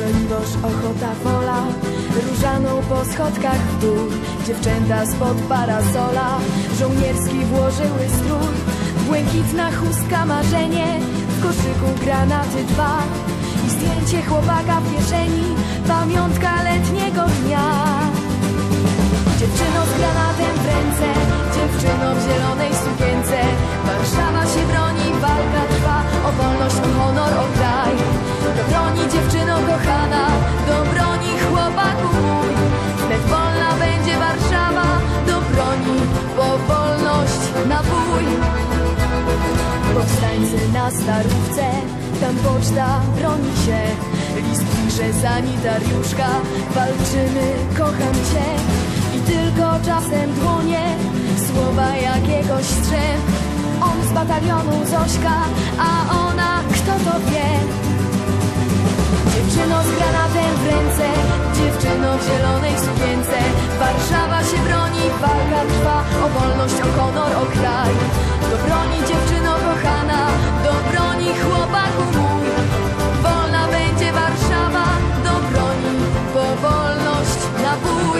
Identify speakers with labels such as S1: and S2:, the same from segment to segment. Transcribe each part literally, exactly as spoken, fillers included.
S1: Świąliwość, ochota, wola, różaną po schodkach w dół. Dziewczęta spod parasola żołnierski włożyły strój. Błękitna chustka, marzenie, w koszyku granaty dwa i zdjęcie chłopaka w kieszeni, pamiątka letniego dnia. Dziewczyno z granatem w ręce, dziewczyno w zielonej sukience, Warszawa się broni, walka trwa, o wolność, o honor, o kraj. Do broni, dziewczyno kochana, do broni, chłopaku mój. Wnet wolna będzie Warszawa, do broni, po wolność na bój. Powstańcy na Starówce, tam poczta broni się, list pisze sanitariuszka, walczymy, kocham cię. I tylko czasem dłonie, słowa jakiegoś strzęp. On z batalionu Zośka, a ona, kto to wie? Dziewczyno z granatem w ręce, dziewczyno w zielonej sukience, Warszawa się broni, walka trwa, o wolność, o honor, o kraj. Do broni, dziewczyno kochana, do broni, chłopaku mój. Wolna będzie Warszawa, do broni, po wolność na bój.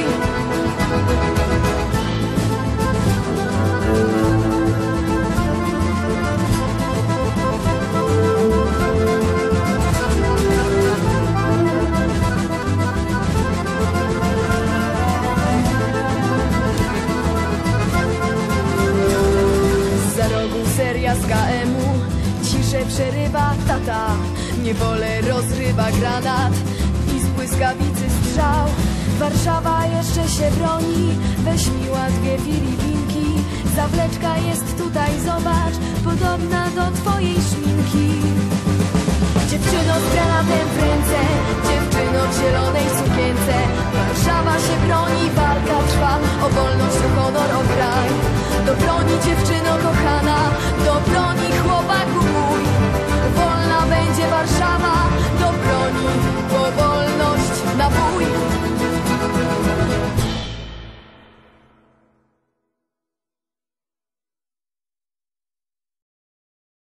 S1: Seria z K M u, ciszę przerywa tata, niewolę rozrywa granat i z błyskawicy strzał. Warszawa jeszcze się broni, weź miła dwie filipinki, zawleczka jest tutaj, zobacz, podobna do twojej szminki.